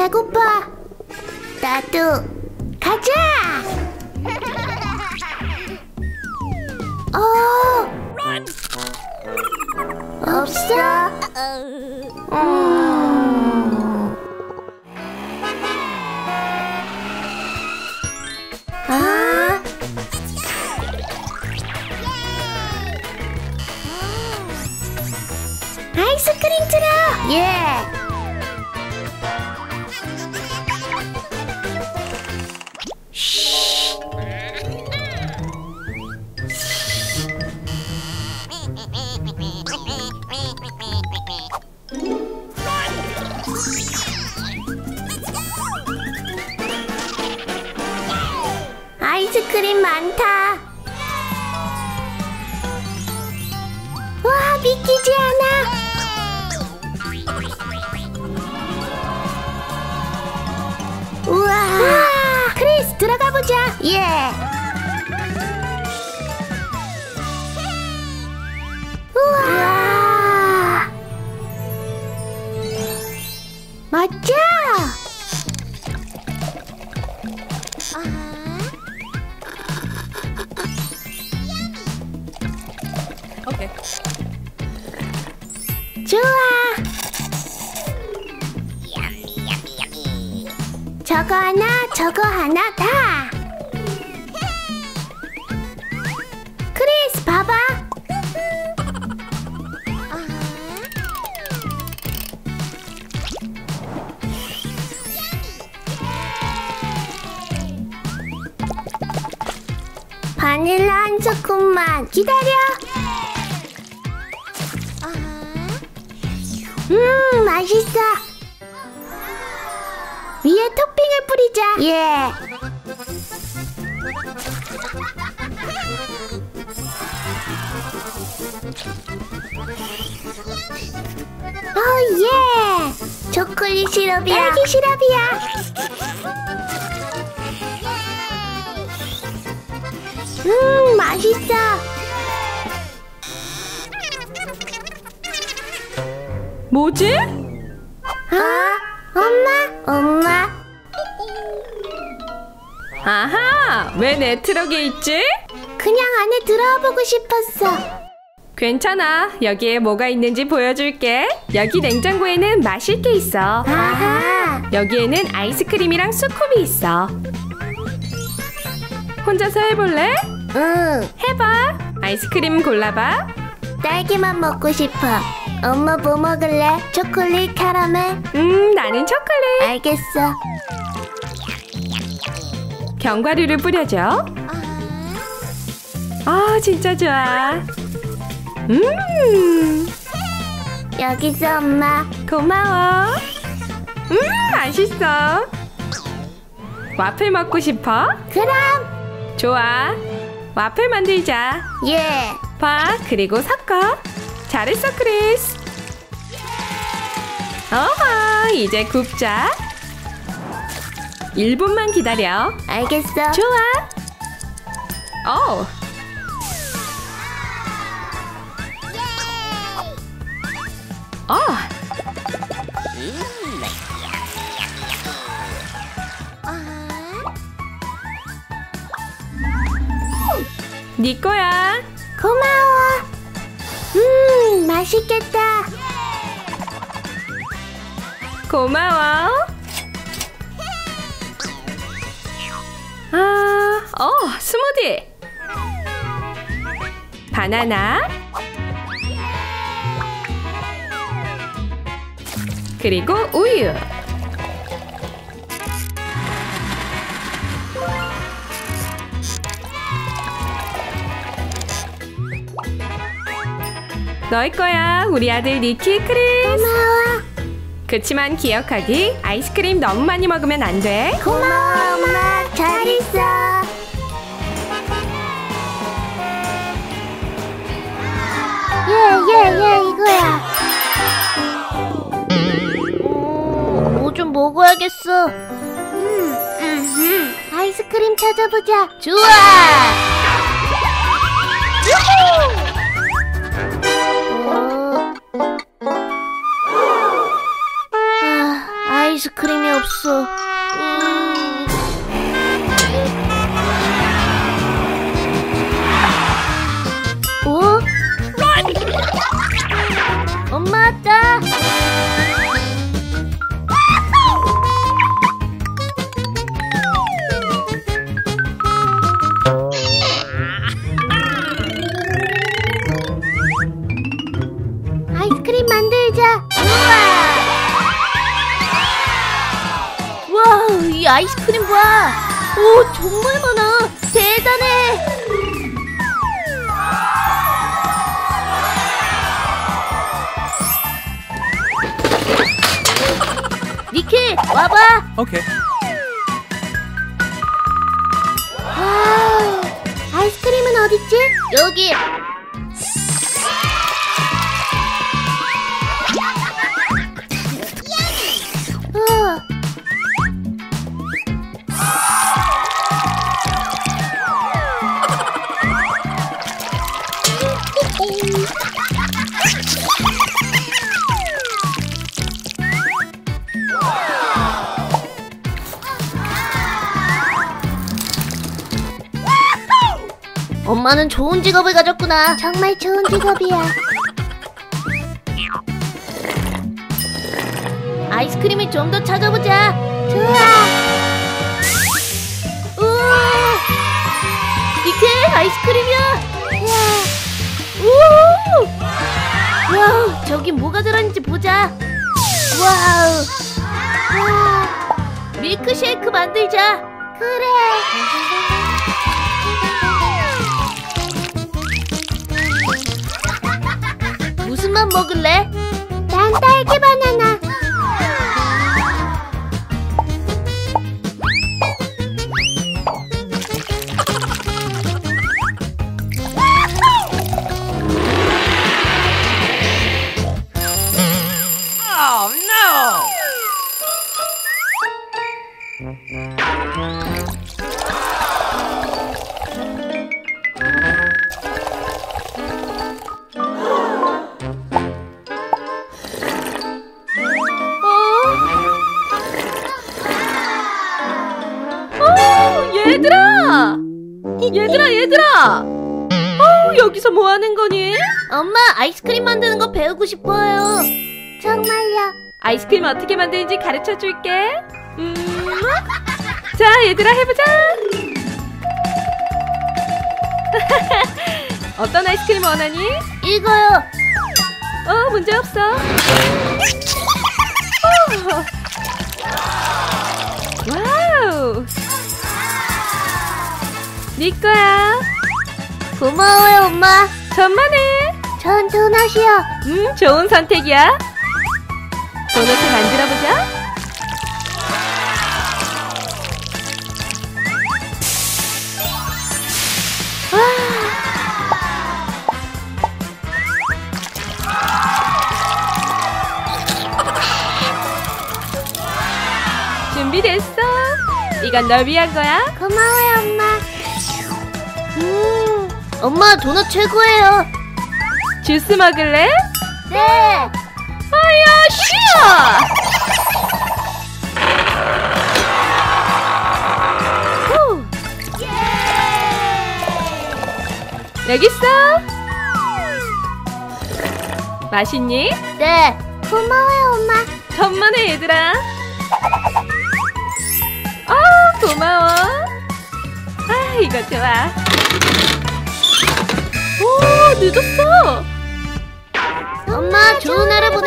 배고파. 나도. 가자. 없어. 아이스크림 틀어. 예. 아이스크림 많다. 와, 믿기지 않아. 우와. 크리스, 들어가 보자. 예. 우와. 멋져. 오케이. 좋아. 저거 하나, 저거 하나 다. 크리스, 봐봐. 바닐라 한 스푼만 기다려. 맛있어. 위에 토핑을 뿌리자. 예. 예. 초콜릿 시럽이야. 딸기 시럽이야. 맛있어. 뭐지? 엄마. 아하! 왜 내 트럭에 있지? 그냥 안에 들어와 보고 싶었어. 괜찮아. 여기에 뭐가 있는지 보여줄게. 여기 냉장고에는 마실 게 있어. 아하. 여기에는 아이스크림이랑 스쿱이 있어. 혼자서 해볼래? 응. 해봐. 아이스크림 골라봐. 딸기만 먹고 싶어. 엄마 뭐 먹을래? 초콜릿, 카라멜? 나는 초콜릿. 알겠어. 견과류를 뿌려줘. 진짜 좋아. 여기서 엄마. 고마워. 맛있어. 와플 먹고 싶어? 그럼. 좋아. 와플 만들자. 예. 봐, 그리고 섞어. 잘했어, 크리스. 어허, 이제 굽자. 1분만 기다려. 알겠어. 좋아. 네 거야. 고마워. 맛있겠다. 고마워. 스무디. 바나나. 그리고 우유. 너희 거야, 우리 아들 니키, 크리스. 고마워. 그치만 기억하기, 아이스크림 너무 많이 먹으면 안 돼. 고마워, 엄마. 잘 있어. 이거야. 뭐 좀 먹어야겠어. 아이스크림 찾아보자. 좋아. 아이스크림이 없어. 어? 엄마 왔다. 아이스크림 만들자. 우와, 이 아이스크림 봐. 오, 정말 많아. 대단해. 니키, 와봐. Okay. 와우, 아이스크림은 어딨지? 여기. 엄마는 좋은 직업을 가졌구나. 정말 좋은 직업이야. 아이스크림을 좀 더 찾아보자. 좋아. 우와, 니케, 아이스크림이야. 우와. 와우, 저기 뭐가 들어있는지 보자. 와우. 와, 밀크쉐이크 만들자. 그래. 무슨 맛 먹을래? 난 딸기 바나나. Oh no! 얘들아! 여기서 뭐 하는 거니? 엄마, 아이스크림 만드는 거 배우고 싶어요. 정말요? 아이스크림 어떻게 만드는지 가르쳐 줄게. 자, 얘들아, 해보자. 어떤 아이스크림 원하니? 이거요. 문제 없어. 와우! 네 거야. 고마워요, 엄마. 천만에. 전 도넛이요. 좋은 선택이야. 도넛을 만들어보자. 준비됐어. 이건 널 위한 거야. 고마워요, 엄마. 엄마, 도넛 최고예요. 주스 먹을래? 네. 아야, 쉬어! 여기 있어. 맛있니? 네. 고마워요, 엄마. 천만에, 얘들아. 고마워. 이거 좋아. 오, 늦었어. 엄마, 좋은 하루